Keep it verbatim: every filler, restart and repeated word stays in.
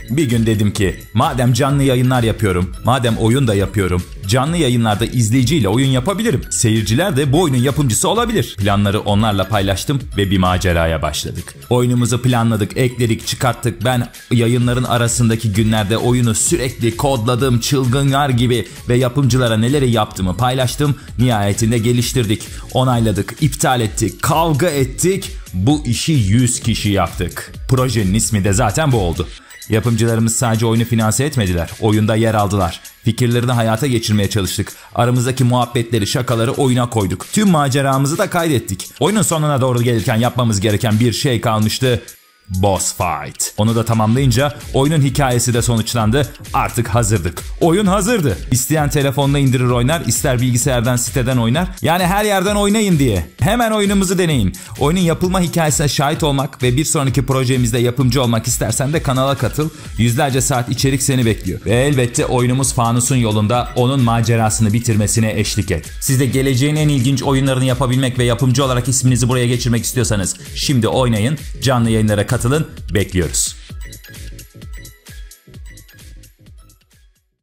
Bir gün dedim ki madem canlı yayınlar yapıyorum, madem oyun da yapıyorum, canlı yayınlarda izleyiciyle oyun yapabilirim. Seyirciler de bu oyunun yapımcısı olabilir. Planları onlarla paylaştım ve bir maceraya başladık. Oyunumuzu planladık, ekledik, çıkarttık. Ben yayınların arasındaki günlerde oyunu sürekli kodladım, çılgınlar gibi ve yapımcılara neleri yaptığımı paylaştım. Nihayetinde geliştirdik, onayladık, iptal ettik, kavga ettik. Bu işi yüz kişi yaptık. Projenin ismi de zaten bu oldu. Yapımcılarımız sadece oyunu finanse etmediler. Oyunda yer aldılar. Fikirlerini hayata geçirmeye çalıştık. Aramızdaki muhabbetleri, şakaları oyuna koyduk. Tüm maceramızı da kaydettik. Oyunun sonuna doğru gelirken yapmamız gereken bir şey kalmıştı. Boss fight. Onu da tamamlayınca oyunun hikayesi de sonuçlandı. Artık hazırdık. Oyun hazırdı. İsteyen telefonla indirir oynar, ister bilgisayardan, siteden oynar. Yani her yerden oynayın diye. Hemen oyunumuzu deneyin. Oyunun yapılma hikayesine şahit olmak ve bir sonraki projemizde yapımcı olmak istersen de kanala katıl. Yüzlerce saat içerik seni bekliyor. Ve elbette oyunumuz Fanus'un yolunda onun macerasını bitirmesine eşlik et. Siz de geleceğin en ilginç oyunlarını yapabilmek ve yapımcı olarak isminizi buraya geçirmek istiyorsanız şimdi oynayın, canlı yayınlara katılın. Katılın, bekliyoruz.